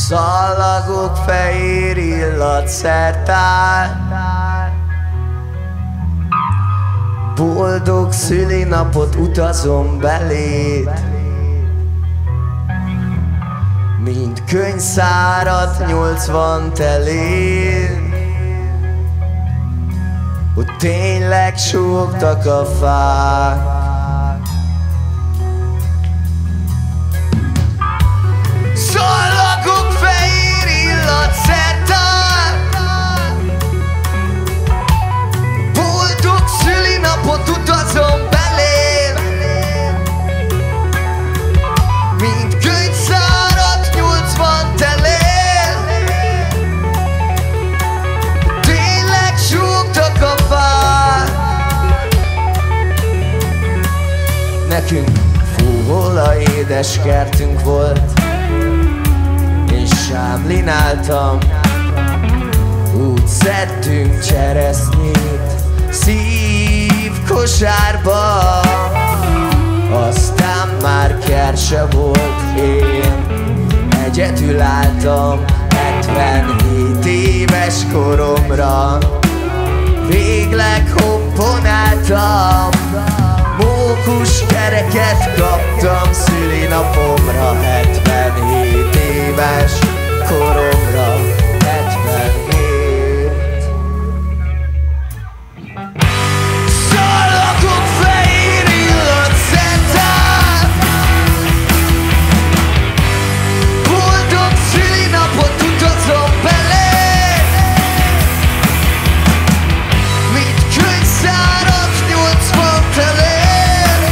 Szallagok fehér illatszertár, boldog szülinapot utazom beléd, mint könyvszárat 80 teléd. Ott tényleg súgtak a fák, szallagok fehér illatszertár, boldog szülinapot utazom beléd, mint könyvszárat 80 telél. Tényleg súgtak a fák, nekünk fúvola édes kertünk volt, sámlináltam, úgy szedtünk cseresznyét szívkosárba, aztán már kert se volt, én egyedül álltam 77 éves koromra. Végleg hopponáltam, mókus kereket kaptam szülinapomra, 77 éves koromra, 77. Szallagok fehér illatszertár, boldog szülinapot utazom beléd, mint könyvszárat 80 telél.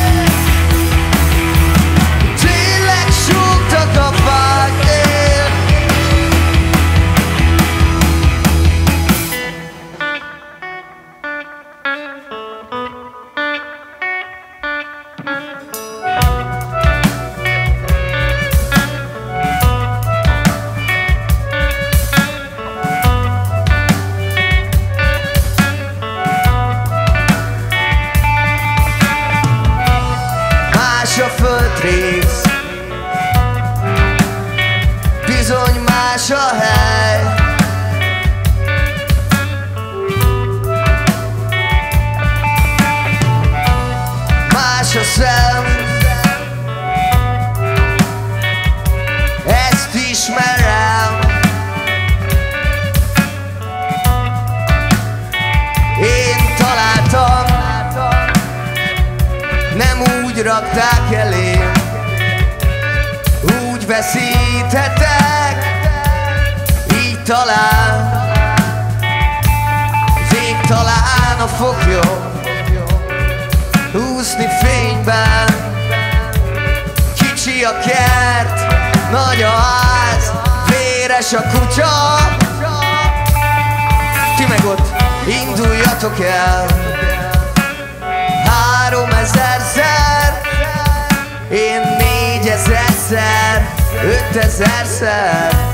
Tényleg súgtak a fák, más a földrész, bizony más a hely. Más a szem, ezt ismerem. Én találtam, nem úgy rakták elém, úgy veszíthetek, így talán az ég talán a foglyom, úszni fényben. Kicsi a kert, nagy a ház, véres a kutya. Ti meg ott induljatok el 3000-szer, én 4000-szer, 5000-szer.